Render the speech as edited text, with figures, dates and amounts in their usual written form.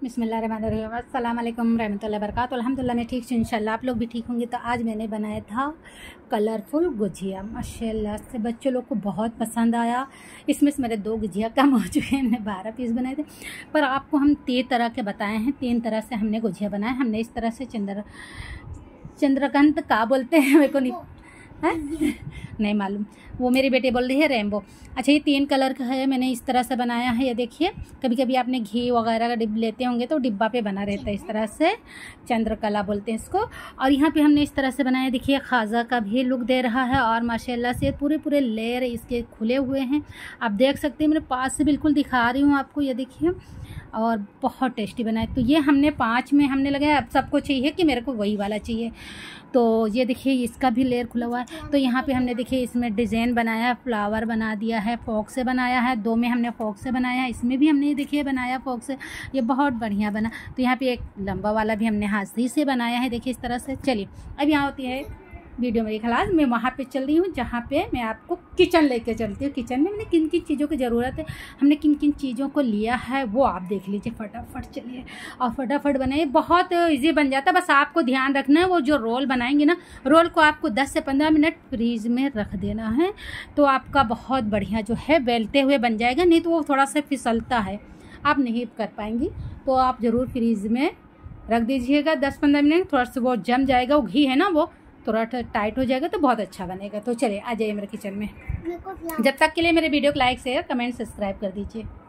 बिस्मिल्लाहिर्रहमानिर्रहीम, अस्सलाम वालेकुम रहमतुल्लाहि व बरकातुहू। अल्हम्दुलिल्लाह मैं ठीक हूँ, इंशाल्लाह आप लोग भी ठीक होंगे। तो आज मैंने बनाया था कलरफुल गुजिया, माशाल्लाह से बच्चों लोग को बहुत पसंद आया। इसमें से मेरे 2 गुजिया कम हो चुके हैं, मैंने 12 पीस बनाए थे, पर आपको हम 3 तरह के बताए हैं। 3 तरह से हमने गुजिया बनाए। हमने इस तरह से चंद्रकांत का बोलते हैं, मेरे को नहीं है नहीं मालूम, वो मेरी बेटी बोल रही है रेनबो। अच्छा, ये 3 कलर का है, मैंने इस तरह से बनाया है। ये देखिए, कभी कभी आपने घी वगैरह का डिब्बा लेते होंगे तो डिब्बा पे बना रहता है, इस तरह से चंद्रकला बोलते हैं इसको। और यहाँ पे हमने इस तरह से बनाया, देखिए खाजा का भी लुक दे रहा है और माशाल्लाह से पूरे लेयर इसके खुले हुए हैं, आप देख सकते हैं। मेरे पास से बिल्कुल दिखा रही हूँ आपको, ये देखिए, और बहुत टेस्टी बनाए। तो ये हमने 5 में हमने लगाया। अब सबको चाहिए कि मेरे को वही वाला चाहिए, तो ये देखिए इसका भी लेयर खुला हुआ है। तो यहाँ पे हमने देखिए इसमें डिज़ाइन बनाया है, फ्लावर बना दिया है, फॉक से बनाया है। 2 में हमने फॉक से बनाया है, इसमें भी हमने देखिए बनाया फॉक से, ये बहुत बढ़िया बना। तो यहाँ पे एक लंबा वाला भी हमने हाथ से बनाया है, देखिए इस तरह से। चलिए, अब यहाँ होती है वीडियो मेरी खलास, मैं वहाँ पे चल रही हूँ जहाँ पे मैं आपको किचन लेके चलती हूँ। किचन में मैंने किन किन चीज़ों की ज़रूरत है, हमने किन किन चीज़ों को लिया है, वो आप देख लीजिए फटाफट। चलिए और फटाफट बनाइए, बहुत इजी बन जाता है। बस आपको ध्यान रखना है, वो जो रोल बनाएंगे ना, रोल को आपको 10 से 15 मिनट फ्रीज में रख देना है, तो आपका बहुत बढ़िया जो है बेलते हुए बन जाएगा। नहीं तो वो थोड़ा सा फिसलता है, आप नहीं कर पाएंगी। तो आप ज़रूर फ्रीज में रख दीजिएगा 10-15 मिनट, थोड़ा सा वो जम जाएगा, वो घी है ना वो थोड़ा टाइट हो जाएगा तो बहुत अच्छा बनेगा। तो चलिए आ जाइए मेरे किचन में। जब तक के लिए मेरे वीडियो को लाइक शेयर कमेंट सब्सक्राइब कर दीजिए।